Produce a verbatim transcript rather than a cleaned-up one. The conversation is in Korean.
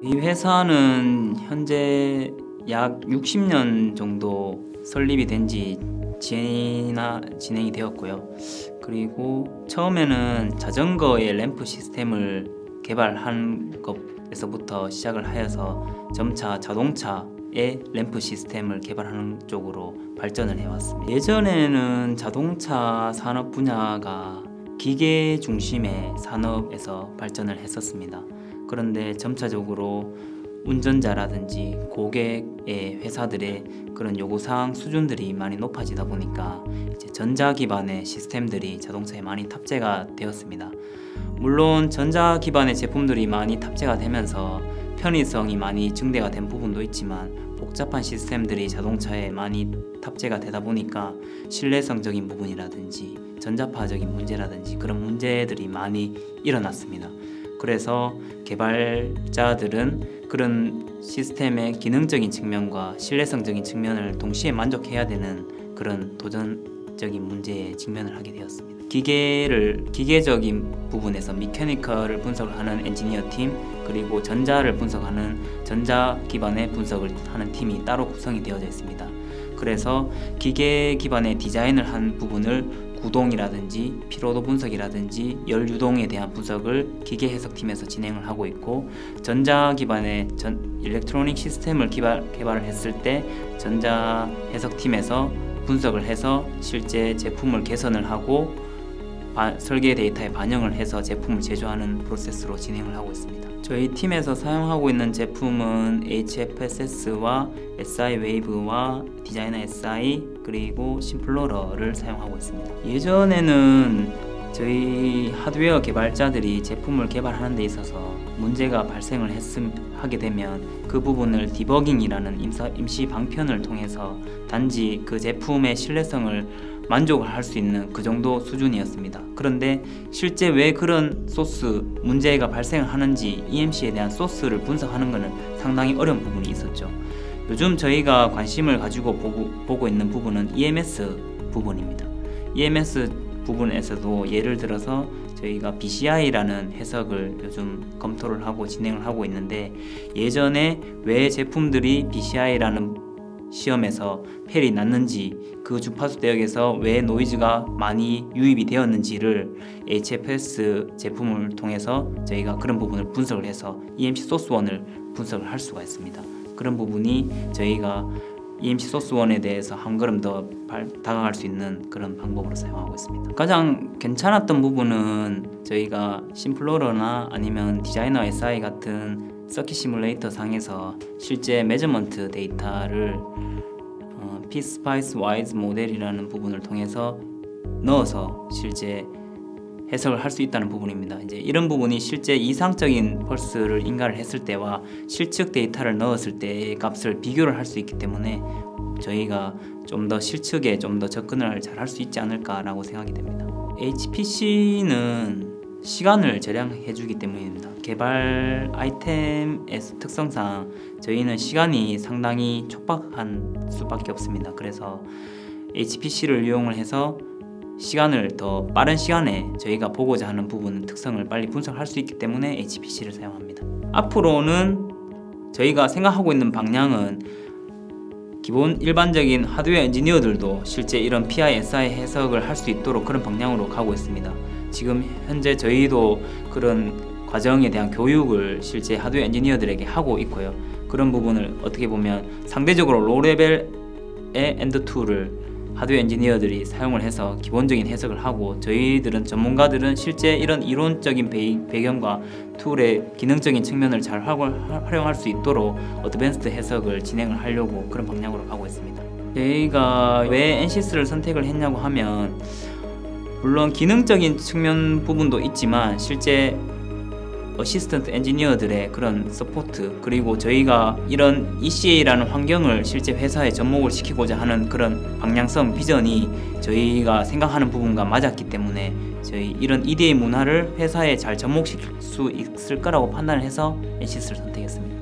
이 회사는 현재 약 육십 년 정도 설립이 된 지 지나 진행이 되었고요. 그리고 처음에는 자전거의 램프 시스템을 개발한 것에서부터 시작을 하여서 점차 자동차의 램프 시스템을 개발하는 쪽으로 발전을 해왔습니다. 예전에는 자동차 산업 분야가 기계 중심의 산업에서 발전을 했었습니다. 그런데 점차적으로 운전자라든지 고객의 회사들의 그런 요구사항 수준들이 많이 높아지다 보니까 이제 전자 기반의 시스템들이 자동차에 많이 탑재가 되었습니다. 물론 전자 기반의 제품들이 많이 탑재가 되면서 편의성이 많이 증대가 된 부분도 있지만 복잡한 시스템들이 자동차에 많이 탑재가 되다 보니까 신뢰성적인 부분이라든지 전자파적인 문제라든지 그런 문제들이 많이 일어났습니다. 그래서 개발자들은 그런 시스템의 기능적인 측면과 신뢰성적인 측면을 동시에 만족해야 되는 그런 도전적인 문제에 직면을 하게 되었습니다. 기계를 기계적인 부분에서 미케니컬을 분석을 하는 엔지니어 팀, 그리고 전자를 분석하는 전자 기반의 분석을 하는 팀이 따로 구성이 되어져 있습니다. 그래서 기계 기반의 디자인을 한 부분을 구동이라든지 피로도 분석이라든지 열 유동에 대한 분석을 기계 해석팀에서 진행을 하고 있고, 전자 기반의 전 일렉트로닉 시스템을 개발, 개발을 했을 때 전자 해석팀에서 분석을 해서 실제 제품을 개선을 하고 바, 설계 데이터에 반영을 해서 제품을 제조하는 프로세스로 진행을 하고 있습니다. 저희 팀에서 사용하고 있는 제품은 에이치에프에스에스와 에스아이 웨이브와 디자이너 에스아이 그리고 심플로러를 사용하고 있습니다. 예전에는 저희 하드웨어 개발자들이 제품을 개발하는 데 있어서 문제가 발생을 했음, 하게 되면 그 부분을 디버깅이라는 임사, 임시 방편을 통해서 단지 그 제품의 신뢰성을 만족을 할 수 있는 그 정도 수준이었습니다. 그런데 실제 왜 그런 소스 문제가 발생을 하는지 이엠씨에 대한 소스를 분석하는 것은 상당히 어려운 부분이 있었죠. 요즘 저희가 관심을 가지고 보고, 보고 있는 부분은 이엠에스 부분입니다. 이엠에스 부분에서도 예를 들어서 저희가 비씨아이라는 해석을 요즘 검토를 하고 진행을 하고 있는데, 예전에 왜 제품들이 비씨아이라는 시험에서 펠이 났는지, 그 주파수 대역에서 왜 노이즈가 많이 유입이 되었는지를 에이치에프에스 제품을 통해서 저희가 그런 부분을 분석을 해서 이엠씨 소스원을 분석을 할 수가 있습니다. 그런 부분이 저희가 이엠씨 소스원에 대해서 한 걸음 더 다가갈 수 있는 그런 방법으로 사용하고 있습니다. 가장 괜찮았던 부분은 저희가 심플로러나 아니면 디자이너 에스아이 같은 서킷 시뮬레이터 상에서 실제 메저먼트 데이터를 어, 피스파이스 와이즈 모델이라는 부분을 통해서 넣어서 실제 해석을 할 수 있다는 부분입니다. 이제 이런 부분이 실제 이상적인 펄스를 인가를 했을 때와 실측 데이터를 넣었을 때의 값을 비교를 할 수 있기 때문에 저희가 좀 더 실측에 좀 더 접근을 잘 할 수 있지 않을까라고 생각이 됩니다. 에이치피씨는 시간을 절약해 주기 때문입니다. 개발 아이템의 특성상 저희는 시간이 상당히 촉박한 수밖에 없습니다. 그래서 에이치피씨를 이용을 해서 시간을 더 빠른 시간에 저희가 보고자 하는 부분 특성을 빨리 분석할 수 있기 때문에 에이치피씨를 사용합니다. 앞으로는 저희가 생각하고 있는 방향은 기본 일반적인 하드웨어 엔지니어들도 실제 이런 피아이, 에스아이 해석을 할 수 있도록 그런 방향으로 가고 있습니다. 지금 현재 저희도 그런 과정에 대한 교육을 실제 하드웨어 엔지니어들에게 하고 있고요. 그런 부분을 어떻게 보면 상대적으로 로레벨의 엔드 툴을 하드웨어 엔지니어들이 사용을 해서 기본적인 해석을 하고, 저희들은 전문가들은 실제 이런 이론적인 배경과 툴의 기능적인 측면을 잘 활용할 수 있도록 어드밴스드 해석을 진행을 하려고 그런 방향으로 가고 있습니다. 저희가 왜 엔시스를 선택을 했냐고 하면, 물론 기능적인 측면 부분도 있지만 실제 어시스턴트 엔지니어들의 그런 서포트, 그리고 저희가 이런 이씨에이라는 환경을 실제 회사에 접목을 시키고자 하는 그런 방향성, 비전이 저희가 생각하는 부분과 맞았기 때문에 저희 이런 이디에이 문화를 회사에 잘 접목시킬 수 있을 거라고 판단을 해서 엔시스를 선택했습니다.